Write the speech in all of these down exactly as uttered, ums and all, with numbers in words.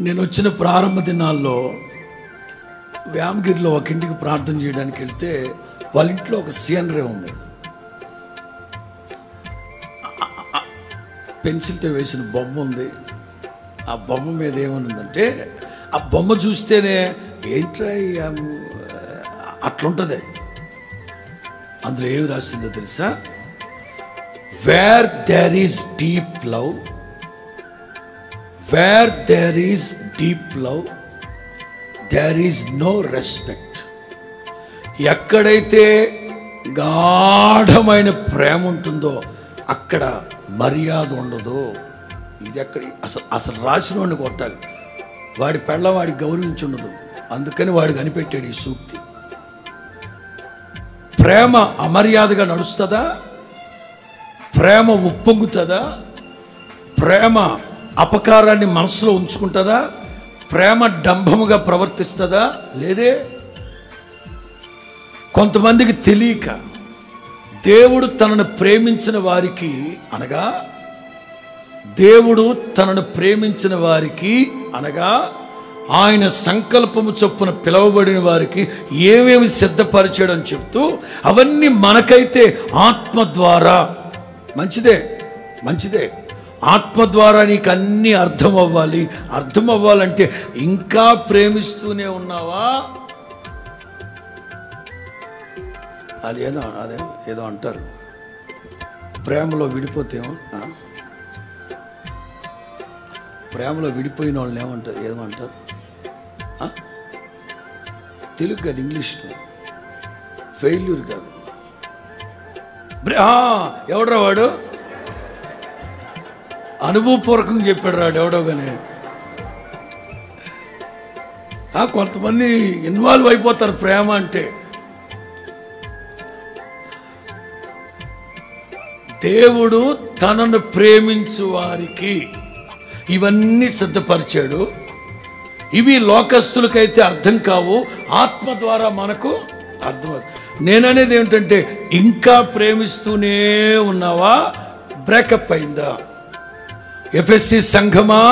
నేను వచ్చిన ప్రారంభ దినాల్లో వ్యామగిరిలో ఒక ఇంటికి ప్రార్థన చేయడానికి వెళ్తే వాళ్ళ ఇంట్లో ఒక సీనరీ ఉంది. పెన్సిల్తో వేసిన బొమ్మ ఉంది. ఆ బొమ్మ మీద ఏమనుందంటే, ఆ బొమ్మ చూస్తేనే ఏంట్రా అట్లుంటుంది. అందులో ఏమి రాసిందో తెలుసా? Where there is deep love, where there is deep love there is no respect. ఎక్కడైతే గాఢమైన ప్రేమ ఉంటుందో అక్కడ మర్యాద ఉండదు. ఇది ఎక్కడ అసలు అసలు రాసిన వాడిని కొట్టాలి. వాడి పెళ్ళ వాడికి గౌరవించి ఉండదు. అందుకని వాడు కనిపెట్టాడు ఈ సూక్తి. ప్రేమ అమర్యాదగా నడుస్తుందా? ప్రేమ ఉప్పొంగుతుందా? ప్రేమ అపకారాన్ని మనసులో ఉంచుకుంటుందా? ప్రేమ డంభముగా ప్రవర్తిస్తుందా? లేదే. కొంతమందికి తెలియక దేవుడు తనను ప్రేమించిన వారికి అనగా దేవుడు తనను ప్రేమించిన వారికి అనగా ఆయన సంకల్పము చొప్పున పిలువబడిన వారికి ఏమేమి సిద్ధపరిచాడని చెప్తూ, అవన్నీ మనకైతే ఆత్మ ద్వారా, మంచిదే మంచిదే ఆత్మ ద్వారా నీకు అన్నీ అర్థం అవ్వాలి. అర్థం అవ్వాలంటే ఇంకా ప్రేమిస్తూనే ఉన్నావా? అదేదో అదే ఏదో అంటారు, ప్రేమలో విడిపోతేమో, ప్రేమలో విడిపోయిన వాళ్ళని ఏమంటారు, ఏమంటారు తెలుగు కాదు, ఇంగ్లీష్లో. ఫెయిల్యూర్ కాదు. ఎవడరా వాడు? అనుభవపూర్వకంగా చెప్పాడు రాడు ఎవడో కానీ. కొంతమంది ఇన్వాల్వ్ అయిపోతారు ప్రేమ అంటే. దేవుడు తనను ప్రేమించు వారికి ఇవన్నీ సిద్ధపరిచాడు. ఇవి లోకస్తులకైతే అర్థం కావు, ఆత్మ ద్వారా మనకు అర్థం. నేననేది ఏమిటంటే, ఇంకా ప్రేమిస్తూనే ఉన్నావా? బ్రేకప్ అయిందా? ఎఫ్ఎస్సి సంఘమా,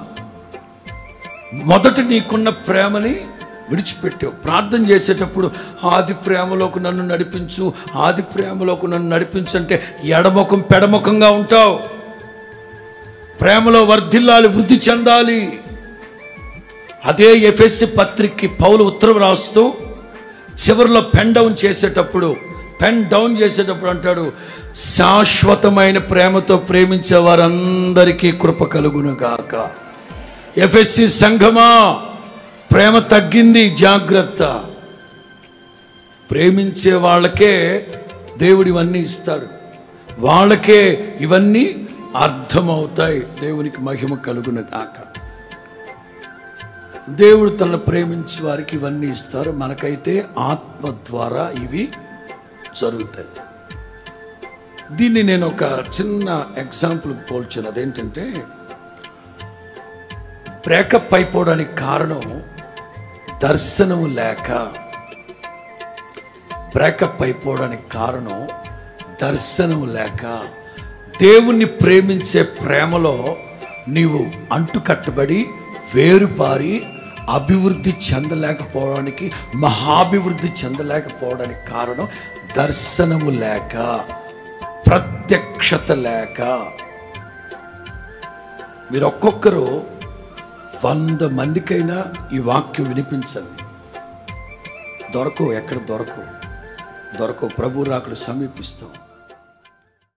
మొదట నీకున్న ప్రేమని విడిచిపెట్టావు. ప్రార్థన చేసేటప్పుడు ఆది ప్రేమలోకి నన్ను నడిపించు, ఆది ప్రేమలోకి నన్ను నడిపించు అంటే ఎడముఖం పెడముఖంగా ఉంటావు. ప్రేమలో వర్ధిల్లాలి, వృద్ధి చెందాలి. అదే ఎఫెసీ పత్రికకి పౌలు ఉత్తరం రాస్తూ చివరిలో పెన్ డౌన్ చేసేటప్పుడు పెన్ డౌన్ చేసేటప్పుడు అంటాడు, శాశ్వతమైన ప్రేమతో ప్రేమించే వారందరికీ కృప కలుగును గాక. ఎఫెసీ సంఘమా, ప్రేమ తగ్గింది, జాగ్రత్త. ప్రేమించే వాళ్ళకే దేవుడు ఇవన్నీ ఇస్తాడు, వాళ్ళకే ఇవన్నీ అర్థమవుతాయి. దేవునికి మహిమ కలుగును గాక. దేవుడు తనను ప్రేమించే వారికి ఇవన్నీ ఇస్తారు, మనకైతే ఆత్మ ద్వారా ఇవి జరుగుతాయి. దీన్ని నేను ఒక చిన్న ఎగ్జాంపుల్ పోల్చాను. అదేంటంటే, బ్రేకప్ అయిపోవడానికి కారణం దర్శనము లేక. బ్రేకప్ అయిపోవడానికి కారణం దర్శనము లేక. దేవుణ్ణి ప్రేమించే ప్రేమలో నీవు అంటుకట్టబడి వేరుపారి అభివృద్ధి చెందలేకపోవడానికి, మహాభివృద్ధి చెందలేకపోవడానికి కారణం దర్శనము లేక, ప్రత్యక్షత లేక. మీరు ఒక్కొక్కరు వంద మందికైనా ఈ వాక్యం వినిపించండి, దొరకవు, ఎక్కడ దొరకవు దొరకవు ప్రభు రాకడ సమీపిస్తాం.